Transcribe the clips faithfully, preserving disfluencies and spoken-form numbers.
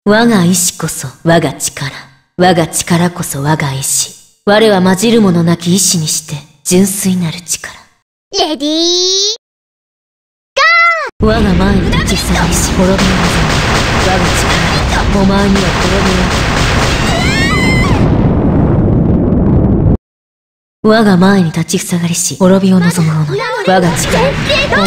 我が意志こそ我が力。我が力こそ我が意志。我は混じるものなき意志にして純粋なる力。 レディー我が前に立ちふさがりし滅びを望む。我が力、お前には滅びを。我が前に立ちふさがりし滅びを望む者。我が力、お前には滅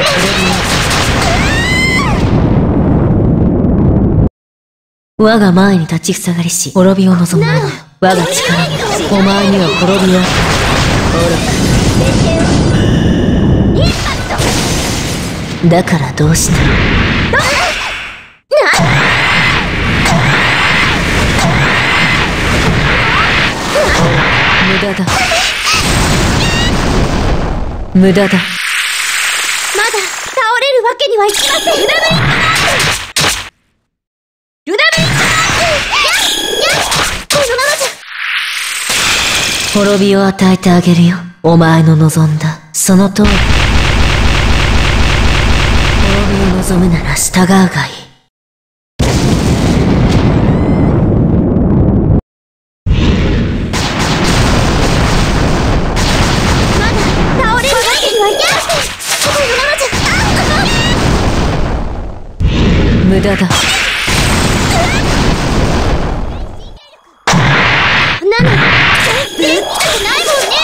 びを。我が前に立ちふさがりし滅びを望む者。我が力、お前には滅びを。だからどうした？無駄だ。無駄だ。まだ倒れるわけにはいきません。ルダメイクルダメイクこのままじゃ滅びを与えてあげるよ。お前の望んだその通り。望むなら従うがいい。 まだ倒れるわけにはいきません。このままじゃ無駄だ。 なの全然ないもんね。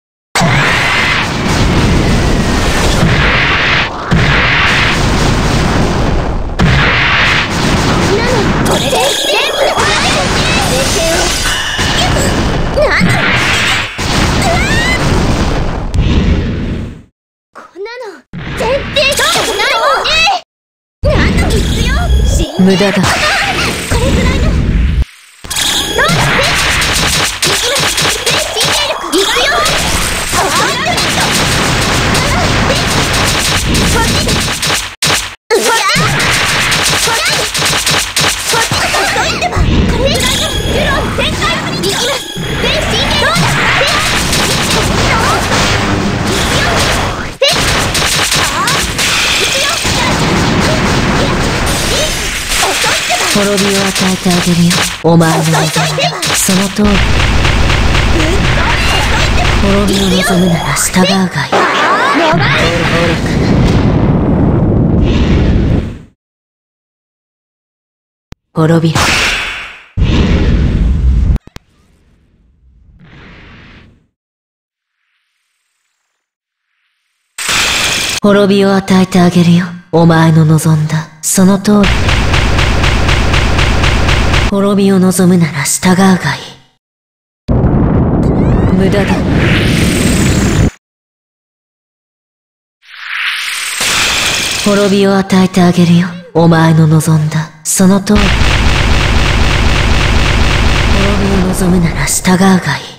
無駄だ。 これぐらいのどうしていきます。いくよ。 滅びを与えてあげるよ。お前の望むその通り。滅びを望むなら従うがいい。滅びろ。滅びを与えてあげるよ。お前の望んだその通り。滅びを望むなら従うがいい。無駄だ。滅びを与えてあげるよ。お前の望んだその通り。滅びを望むなら従うがいい。